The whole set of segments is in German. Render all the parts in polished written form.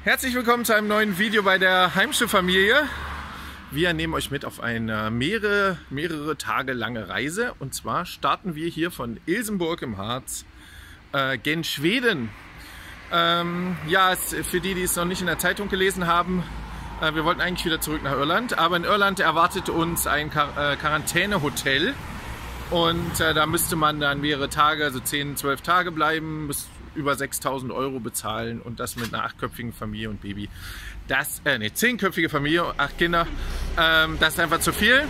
Herzlich willkommen zu einem neuen Video bei der Heimschiff-Familie. Wir nehmen euch mit auf eine mehrere Tage lange Reise. Und zwar starten wir hier von Ilsenburg im Harz gen Schweden. Ja, für die es noch nicht in der Zeitung gelesen haben, wir wollten eigentlich wieder zurück nach Irland. Aber in Irland erwartet uns ein Quarantänehotel. Und da müsste man dann mehrere Tage, also 10, 12 Tage bleiben, bis über 6.000 € bezahlen und das mit einer 8-köpfigen Familie und Baby. 10-köpfige Familie, 8 Kinder, das ist einfach zu viel.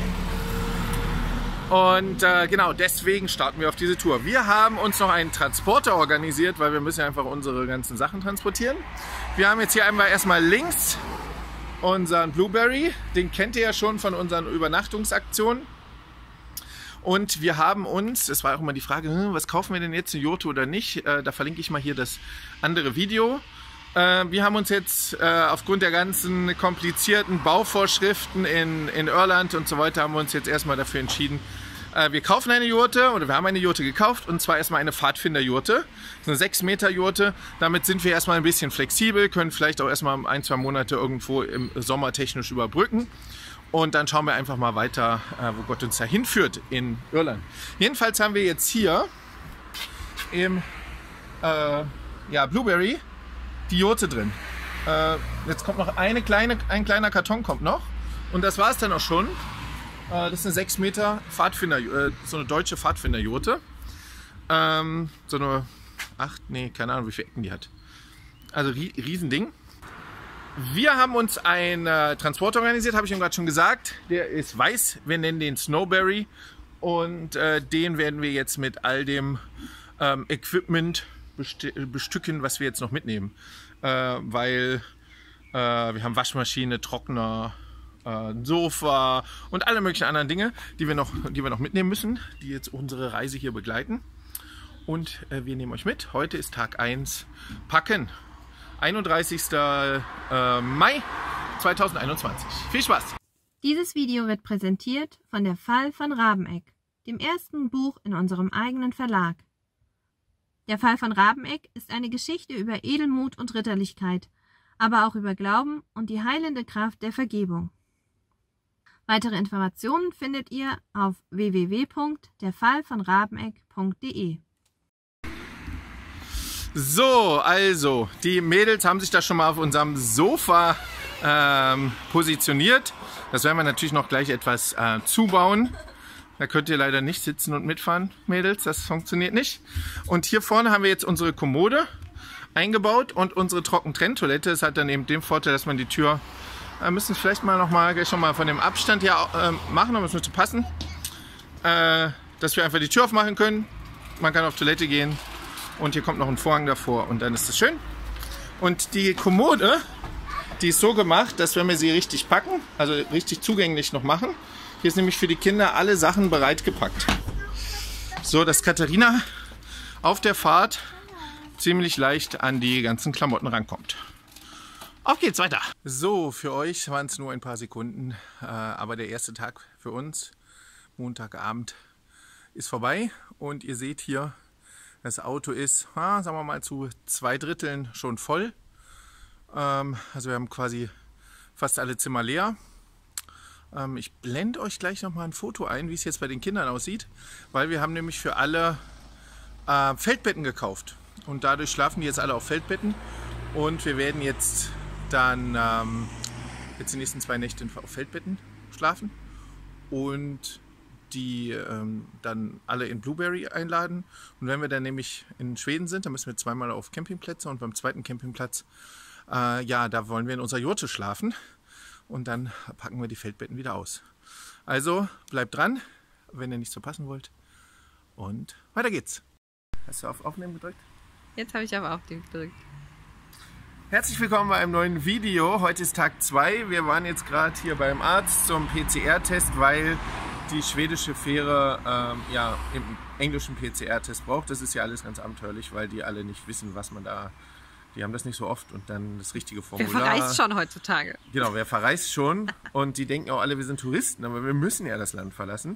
Und genau deswegen starten wir auf diese Tour. Wir haben uns noch einen Transporter organisiert, weil wir müssen ja einfach unsere ganzen Sachen transportieren. Wir haben jetzt hier einmal erstmal links unseren Blueberry, den kennt ihr ja schon von unseren Übernachtungsaktionen. Und wir haben uns, es war auch immer die Frage, was kaufen wir denn jetzt, eine Jote oder nicht? Da verlinke ich mal hier das andere Video. Wir haben uns jetzt aufgrund der ganzen komplizierten Bauvorschriften in Irland und so weiter, haben wir uns jetzt erstmal dafür entschieden, wir kaufen eine Jote oder wir haben eine Jote gekauft und zwar erstmal eine Pfadfinder-Jote. Das ist eine 6-Meter-Jote. Damit sind wir erstmal ein bisschen flexibel, können vielleicht auch erstmal 1-2 Monate irgendwo im Sommer technisch überbrücken. Und dann schauen wir einfach mal weiter, wo Gott uns dahin führt in Irland. Jedenfalls haben wir jetzt hier im Blueberry die Jote drin. Jetzt kommt noch ein kleiner Karton kommt noch. Und das war es dann auch schon. Das ist eine 6 Meter Pfadfinder, so eine deutsche Pfadfinder-Jote. So eine keine Ahnung, wie viele Ecken die hat. Also Riesending. Wir haben uns einen Transporter organisiert, habe ich ihm gerade schon gesagt. Der ist weiß, wir nennen den Snowberry. Und den werden wir jetzt mit all dem Equipment bestücken, was wir jetzt noch mitnehmen. Weil wir haben Waschmaschine, Trockner, ein Sofa und alle möglichen anderen Dinge, die wir noch mitnehmen müssen, die jetzt unsere Reise hier begleiten. Und wir nehmen euch mit. Heute ist Tag 1 Packen. 31. Mai 2021. Viel Spaß! Dieses Video wird präsentiert von der Fall von Rabeneck, dem ersten Buch in unserem eigenen Verlag. Der Fall von Rabeneck ist eine Geschichte über Edelmut und Ritterlichkeit, aber auch über Glauben und die heilende Kraft der Vergebung. Weitere Informationen findet ihr auf www.derfallvonrabeneck.de. So, also, die Mädels haben sich da schon mal auf unserem Sofa positioniert. Das werden wir natürlich noch gleich etwas zubauen. Da könnt ihr leider nicht sitzen und mitfahren, Mädels, das funktioniert nicht. Und hier vorne haben wir jetzt unsere Kommode eingebaut und unsere Trockentrenntoilette. Das hat dann eben den Vorteil, dass man die Tür, müssen es vielleicht mal schon mal von dem Abstand hier machen, um es nur zu passen. Dass wir einfach die Tür aufmachen können. Man kann auf Toilette gehen. Und hier kommt noch ein Vorhang davor und dann ist es schön. Und die Kommode, die ist so gemacht, dass wenn wir sie richtig packen, also richtig zugänglich noch machen, hier ist nämlich für die Kinder alle Sachen bereit gepackt. So, dass Katharina auf der Fahrt ziemlich leicht an die ganzen Klamotten rankommt. Auf geht's weiter. So, für euch waren es nur ein paar Sekunden, aber der erste Tag für uns, Montagabend, ist vorbei und ihr seht hier, das Auto ist, sagen wir mal, zu 2/3 schon voll. Also wir haben quasi fast alle Zimmer leer. Ich blende euch gleich nochmal ein Foto ein, wie es jetzt bei den Kindern aussieht. Weil wir haben nämlich für alle Feldbetten gekauft. Und dadurch schlafen die jetzt alle auf Feldbetten. Und wir werden jetzt dann jetzt die nächsten 2 Nächte auf Feldbetten schlafen. Und die dann alle in Blueberry einladen. Und wenn wir dann nämlich in Schweden sind, dann müssen wir 2-mal auf Campingplätze und beim zweiten Campingplatz, da wollen wir in unserer Jote schlafen und dann packen wir die Feldbetten wieder aus. Also bleibt dran, wenn ihr nichts verpassen wollt und weiter geht's. Hast du auf Aufnehmen gedrückt? Jetzt habe ich auf Aufnehmen gedrückt. Herzlich willkommen bei einem neuen Video. Heute ist Tag 2. Wir waren jetzt gerade hier beim Arzt zum PCR-Test, weil die schwedische Fähre im englischen PCR-Test braucht. Das ist ja alles ganz abenteuerlich, weil die alle nicht wissen, was man da... Die haben das nicht so oft und dann das richtige Formular. Wer verreist schon heutzutage? Genau, wer verreist schon und die denken auch alle, wir sind Touristen, aber wir müssen ja das Land verlassen.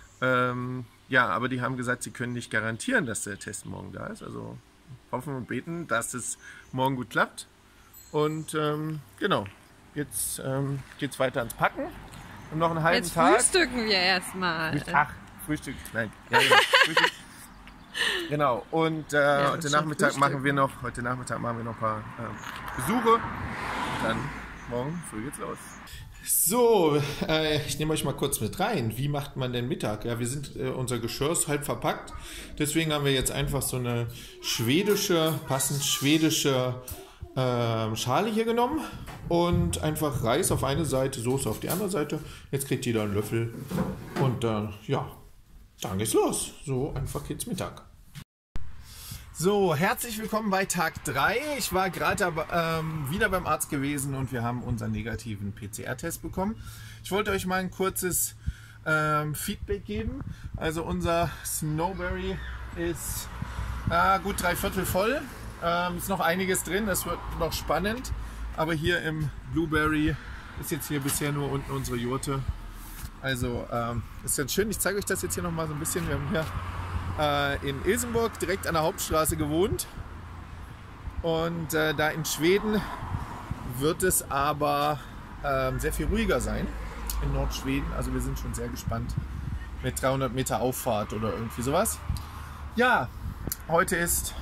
Aber die haben gesagt, sie können nicht garantieren, dass der Test morgen da ist. Also hoffen und beten, dass es morgen gut klappt. Und genau, jetzt geht es weiter ans Packen. Und noch einen halben Tag. Jetzt frühstücken wir erstmal. Ach, Frühstück, nein. Ja, Frühstück. Genau, und heute Nachmittag machen wir noch ein paar Besuche. Und dann morgen früh geht's los. So, ich nehme euch mal kurz mit rein. Wie macht man denn Mittag? Ja, unser Geschirr ist halb verpackt. Deswegen haben wir jetzt einfach so eine passend schwedische Schale hier genommen und einfach Reis auf eine Seite, Soße auf die andere Seite. Jetzt kriegt jeder einen Löffel und ja, dann geht's los. So einfach geht's Mittag. So, herzlich willkommen bei Tag 3. Ich war gerade wieder beim Arzt gewesen und wir haben unseren negativen PCR-Test bekommen. Ich wollte euch mal ein kurzes Feedback geben. Also unser Snowberry ist gut 3/4 voll. Ist noch einiges drin, das wird noch spannend. Aber hier im Blueberry ist jetzt hier bisher nur unten unsere Jurte. Also ist ganz schön. Ich zeige euch das jetzt hier noch mal so ein bisschen. Wir haben hier in Ilsenburg direkt an der Hauptstraße gewohnt. Und da in Schweden wird es aber sehr viel ruhiger sein. In Nordschweden. Also wir sind schon sehr gespannt mit 300 Meter Auffahrt oder irgendwie sowas. Ja, heute ist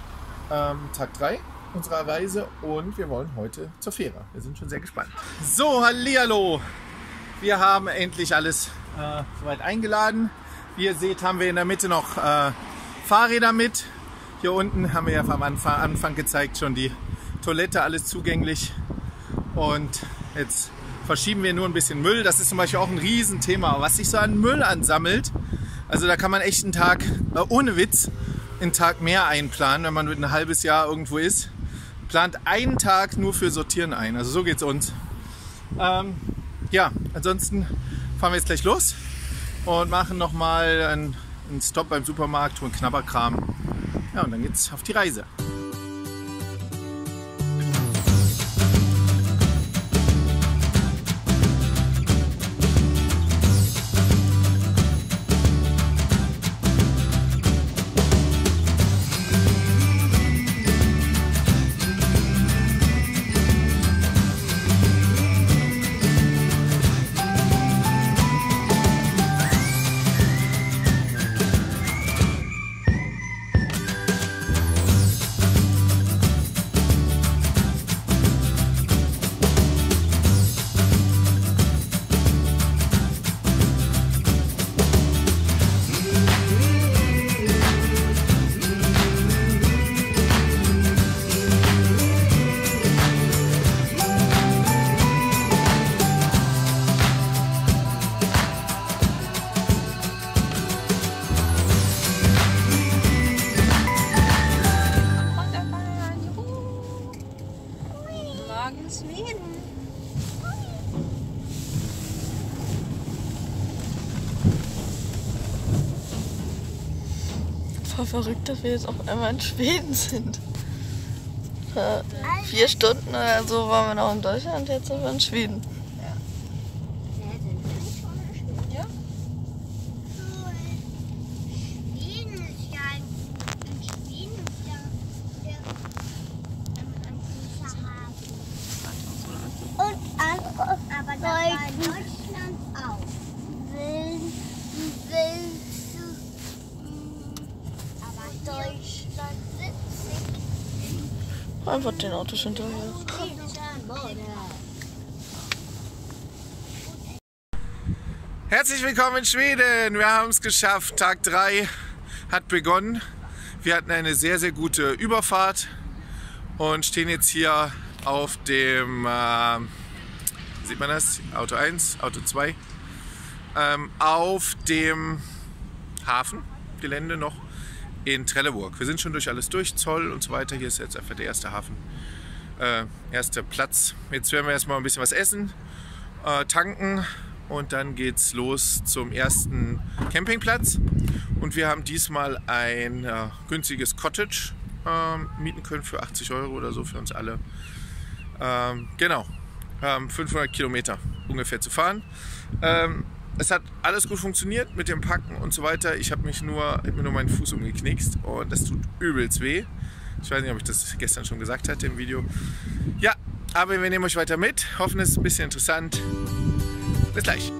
Tag 3 unserer Reise und wir wollen heute zur Fähre. Wir sind schon sehr gespannt. So, hallihallo! Wir haben endlich alles soweit eingeladen. Wie ihr seht, haben wir in der Mitte noch Fahrräder mit. Hier unten haben wir ja am Anfang gezeigt, schon die Toilette, alles zugänglich. Und jetzt verschieben wir nur ein bisschen Müll. Das ist zum Beispiel auch ein Riesenthema, was sich so an Müll ansammelt. Also da kann man echt einen Tag, ohne Witz, einen Tag mehr einplanen, wenn man mit ein halbes Jahr irgendwo ist. Plant einen Tag nur für Sortieren ein. Also so geht's uns. Ja, ansonsten fahren wir jetzt gleich los und machen nochmal einen Stop beim Supermarkt und Knabberkram. Ja, und dann geht's auf die Reise. Voll verrückt, dass wir jetzt auf einmal in Schweden sind. 4 Stunden oder so waren wir noch in Deutschland, jetzt sind wir in Schweden. Ja. Ja? Schweden ist ja in Schweden ist ja ein großer Hafen. Und aber da war Deutschland auch. Willst du aber Deutschland sitzt Einfach den Autos hinterher. Herzlich willkommen in Schweden. Wir haben es geschafft. Tag 3 hat begonnen. Wir hatten eine sehr, sehr gute Überfahrt und stehen jetzt hier auf dem, sieht man das? Auto 1, Auto 2, auf dem Hafengelände noch in Trelleborg. Wir sind schon durch alles durch, Zoll und so weiter. Hier ist jetzt einfach der erste Hafen, erster Platz. Jetzt werden wir erstmal ein bisschen was essen, tanken und dann geht's los zum ersten Campingplatz. Und wir haben diesmal ein günstiges Cottage mieten können für 80 € oder so für uns alle. Genau, 500 Kilometer ungefähr zu fahren. Es hat alles gut funktioniert mit dem Packen und so weiter. Ich habe mir nur meinen Fuß umgeknickst und das tut übelst weh. Ich weiß nicht, ob ich das gestern schon gesagt hatte im Video. Ja, Aber wir nehmen euch weiter mit. Hoffen, es ist ein bisschen interessant. Bis gleich.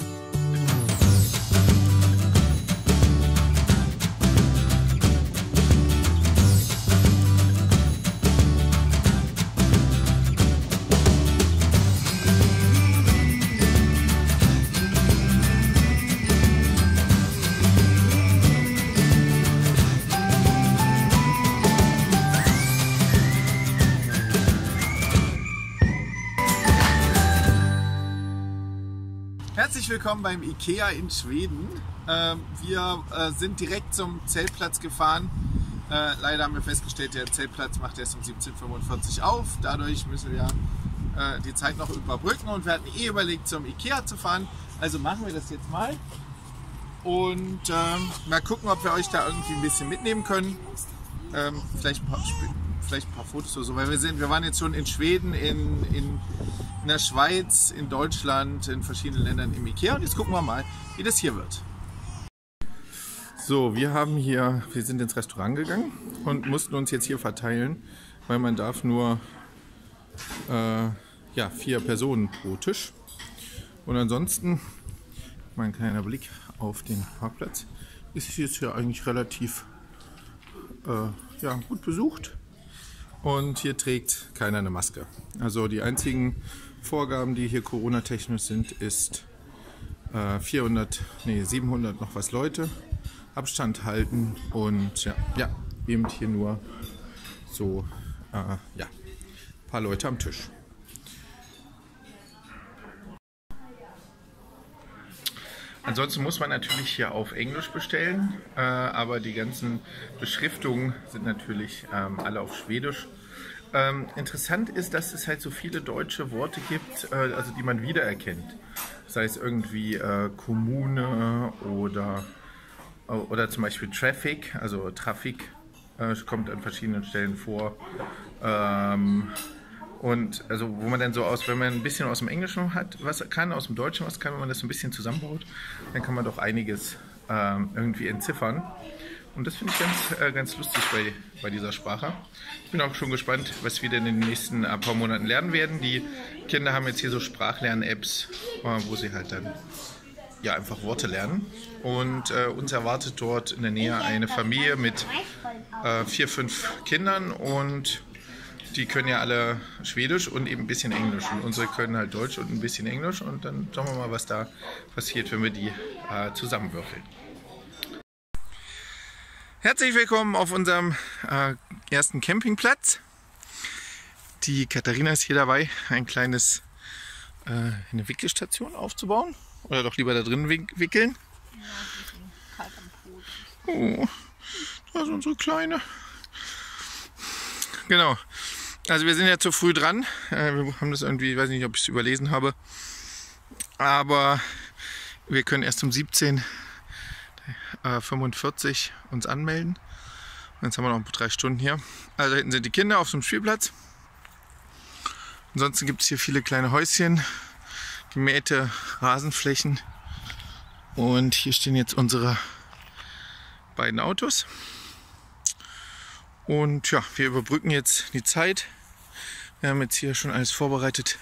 Herzlich willkommen beim IKEA in Schweden. Wir sind direkt zum Zeltplatz gefahren. Leider haben wir festgestellt, der Zeltplatz macht erst um 17:45 Uhr auf. Dadurch müssen wir die Zeit noch überbrücken und wir hatten überlegt, zum IKEA zu fahren. Also machen wir das jetzt mal und mal gucken, ob wir euch da irgendwie ein bisschen mitnehmen können. Vielleicht ein paar Fotos oder so, weil wir waren jetzt schon in Schweden, in der Schweiz, in Deutschland, in verschiedenen Ländern im IKEA und jetzt gucken wir mal, wie das hier wird. So, wir sind ins Restaurant gegangen und mussten uns jetzt hier verteilen, weil man darf nur 4 Personen pro Tisch. Und ansonsten, mein kleiner Blick auf den Parkplatz, ist hier eigentlich relativ gut besucht. Und hier trägt keiner eine Maske. Also die einzigen Vorgaben, die hier Corona-technisch sind, ist 700 noch was Leute, Abstand halten und eben hier nur so ein paar Leute am Tisch. Ansonsten muss man natürlich hier auf Englisch bestellen, aber die ganzen Beschriftungen sind natürlich alle auf Schwedisch. Interessant ist, dass es halt so viele deutsche Worte gibt, also die man wiedererkennt. Sei es irgendwie Kommune oder zum Beispiel Traffic, also Traffic kommt an verschiedenen Stellen vor. Und also wo man dann so wenn man ein bisschen aus dem Englischen hat, was kann, aus dem Deutschen was kann, wenn man das ein bisschen zusammenbaut, dann kann man doch einiges irgendwie entziffern. Und das finde ich ganz lustig bei dieser Sprache. Ich bin auch schon gespannt, was wir denn in den nächsten paar Monaten lernen werden. Die Kinder haben jetzt hier so Sprachlern-Apps, wo sie halt dann einfach Worte lernen. Und uns erwartet dort in der Nähe eine Familie mit 4, 5 Kindern und die können ja alle Schwedisch und eben ein bisschen Englisch. Und unsere können halt Deutsch und ein bisschen Englisch. Und dann schauen wir mal, was da passiert, wenn wir die zusammenwürfeln. Herzlich willkommen auf unserem ersten Campingplatz. Die Katharina ist hier dabei, eine Wickelstation aufzubauen. Oder doch lieber da drin wickeln. Ja, ein bisschen kalt am Boden. Oh, da ist unsere Kleine. Genau. Also wir sind ja zu früh dran. Wir haben das irgendwie, ich weiß nicht, ob ich es überlesen habe. Aber wir können erst um 17:45 uns anmelden. Und jetzt haben wir noch 3 Stunden hier. Also hinten sind die Kinder auf so einem Spielplatz. Ansonsten gibt es hier viele kleine Häuschen, gemähte Rasenflächen. Und hier stehen jetzt unsere beiden Autos. Und ja, wir überbrücken jetzt die Zeit. Wir haben jetzt hier schon alles vorbereitet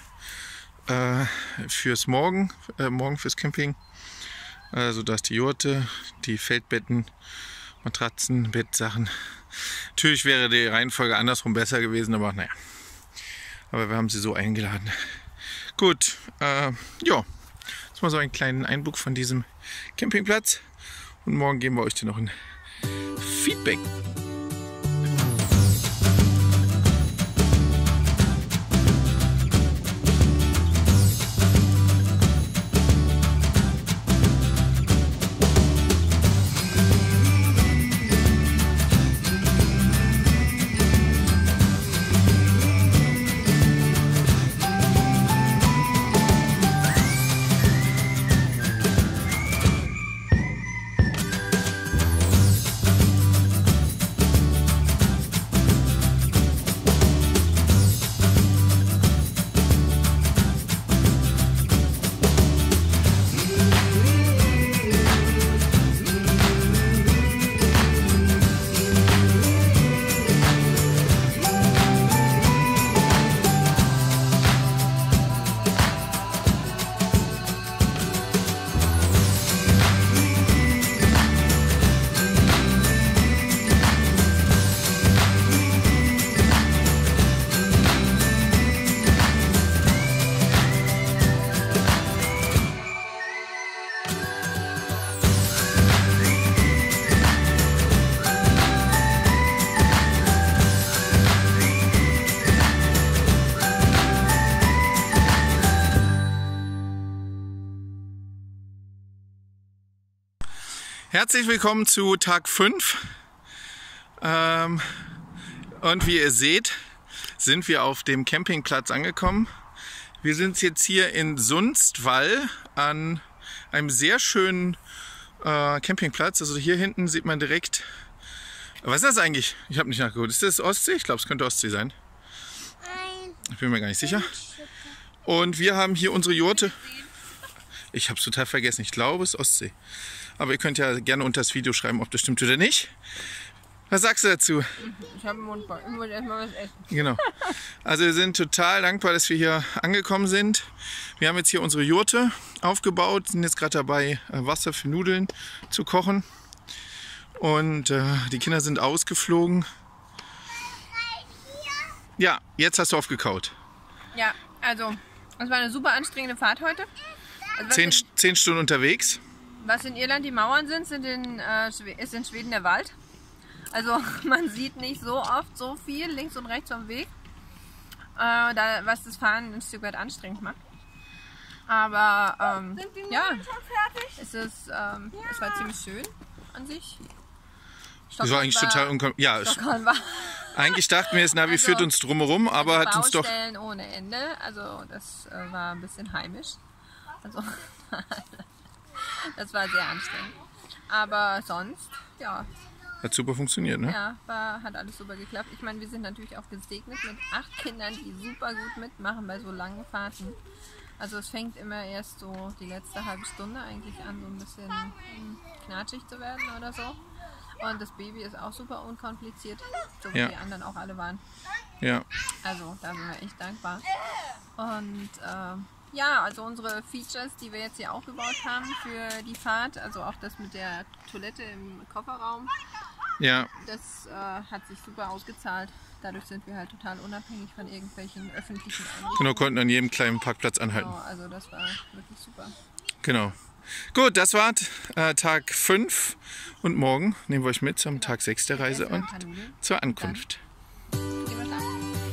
fürs morgen fürs Camping. Also da ist die Jurte, die Feldbetten, Matratzen, Bettsachen. Natürlich wäre die Reihenfolge andersrum besser gewesen, aber naja. Aber wir haben sie so eingeladen. Gut, das war so ein kleiner Einblick von diesem Campingplatz. Und morgen geben wir euch dann noch ein Feedback. Herzlich willkommen zu Tag 5. Und wie ihr seht, sind wir auf dem Campingplatz angekommen. Wir sind jetzt hier in Sundsvall an einem sehr schönen Campingplatz. Also hier hinten sieht man direkt... Was ist das eigentlich? Ich habe nicht nachgeguckt. Ist das Ostsee? Ich glaube, es könnte Ostsee sein. Ich bin mir gar nicht sicher. Und wir haben hier unsere Jurte. Ich habe es total vergessen. Ich glaube, es ist Ostsee. Aber ihr könnt ja gerne unter das Video schreiben, ob das stimmt oder nicht. Was sagst du dazu? Ich habe einen Mund voll. Ich muss erstmal was essen. Genau. Also wir sind total dankbar, dass wir hier angekommen sind. Wir haben jetzt hier unsere Jurte aufgebaut, sind jetzt gerade dabei, Wasser für Nudeln zu kochen. Und die Kinder sind ausgeflogen. Ja, jetzt hast du aufgekaut. Ja, also, es war eine super anstrengende Fahrt heute. Also, 10 Stunden unterwegs. was in Irland die Mauern sind, ist in Schweden der Wald. Also man sieht nicht so oft so viel links und rechts vom Weg, was das Fahren ein Stück weit anstrengend macht. Aber ja, es war ziemlich schön an sich. Das war eigentlich total unkompliziert. Ja, Stockholm war eigentlich dachten wir, das Navi führt uns drumherum, aber hat uns doch... Baustellen ohne Ende, also das war ein bisschen heimisch. Also das war sehr anstrengend. Aber sonst, ja. Hat super funktioniert, ne? Ja, hat alles super geklappt. Ich meine, wir sind natürlich auch gesegnet mit 8 Kindern, die super gut mitmachen bei so langen Fahrten. Also es fängt immer erst so die letzte halbe Stunde eigentlich an, so ein bisschen knatschig zu werden oder so. Und das Baby ist auch super unkompliziert, so wie die anderen auch alle waren. Ja. Also da sind wir echt dankbar. Und ja, also unsere Features, die wir jetzt hier aufgebaut haben für die Fahrt, also auch das mit der Toilette im Kofferraum, Ja. das hat sich super ausgezahlt. Dadurch sind wir halt total unabhängig von irgendwelchen öffentlichen Einrichtungen. Genau, konnten an jedem kleinen Parkplatz anhalten. Genau, also das war wirklich super. Genau. Gut, das war Tag 5 und morgen nehmen wir euch mit zum Tag 6 der Reise und zur Ankunft. Gehen wir schlafen.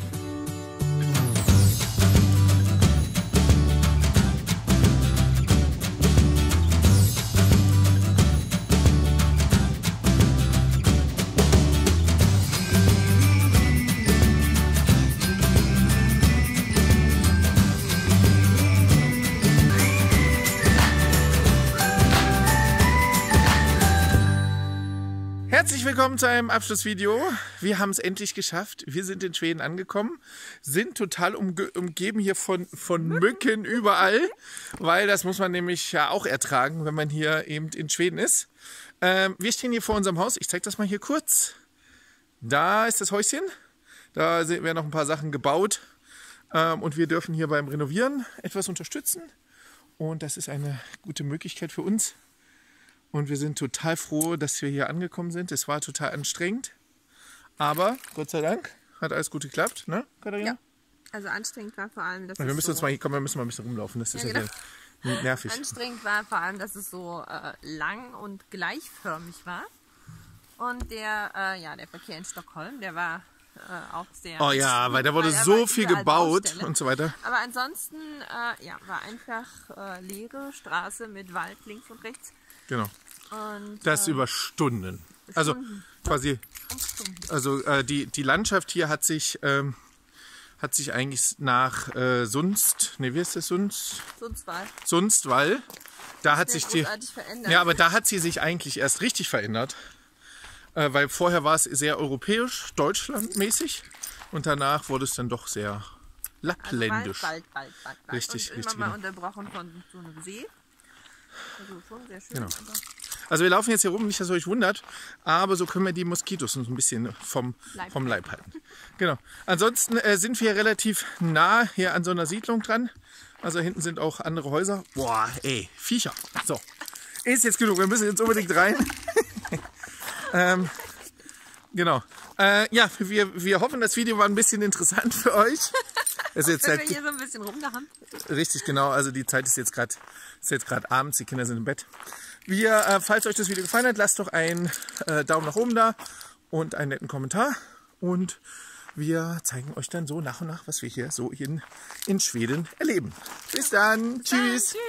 Herzlich willkommen zu einem Abschlussvideo. Wir haben es endlich geschafft. Wir sind in Schweden angekommen, sind total umgeben hier von Mücken überall, weil das muss man nämlich ja auch ertragen, wenn man hier eben in Schweden ist. Wir stehen hier vor unserem Haus. Ich zeige das mal hier kurz. Da ist das Häuschen. Da werden noch ein paar Sachen gebaut und wir dürfen hier beim Renovieren etwas unterstützen. Und das ist eine gute Möglichkeit für uns. Und wir sind total froh, dass wir hier angekommen sind. Es war total anstrengend, aber Gott sei Dank hat alles gut geklappt, ne, Katharina? Ja, also anstrengend war vor allem, dass wir müssen uns mal hier kommen, wir müssen mal ein bisschen rumlaufen. Das ist ja sehr nervig. Anstrengend war vor allem, dass es so lang und gleichförmig war. Und der Verkehr in Stockholm, der war auch sehr... Oh ja, weil da wurde so viel gebaut und so weiter. Aber ansonsten war einfach leere Straße mit Wald links und rechts. Genau. Und, das über Stunden. Also quasi, also die Landschaft hier hat sich eigentlich nach Sundsvall. Da hat sich die verändert. Ja, aber da hat sie sich eigentlich erst richtig verändert, weil vorher war es sehr europäisch, deutschlandmäßig und danach wurde es dann doch sehr lappländisch. Wald. Richtig, und richtig. immer mal unterbrochen von so einem See. Also schon sehr schön. Genau. Also wir laufen jetzt hier rum, nicht, dass ihr euch wundert, aber so können wir die Moskitos uns ein bisschen vom Leib halten. Genau. Ansonsten sind wir relativ nah hier an so einer Siedlung dran. Also hinten sind auch andere Häuser. Boah, ey, Viecher. So, ist jetzt genug, wir müssen jetzt unbedingt rein. Genau. Ja, wir hoffen, das Video war ein bisschen interessant für euch. Es ist jetzt wir hier so ein bisschen rumgehampelt. Richtig, genau. Also die Zeit ist jetzt gerade abends, die Kinder sind im Bett. Falls euch das Video gefallen hat, lasst doch einen Daumen nach oben da und einen netten Kommentar. Und wir zeigen euch dann so nach und nach, was wir hier so in Schweden erleben. Bis dann. Tschüss.